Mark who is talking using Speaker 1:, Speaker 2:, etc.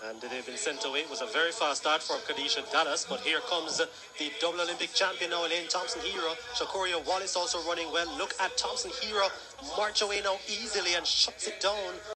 Speaker 1: And they've been sent away. It was a very fast start for Kadisha Dallas, but here comes the double Olympic champion now, Elaine Thompson-Herah. Shakuria Wallace also running well. Look at Thompson-Herah march away now easily and shuts it down.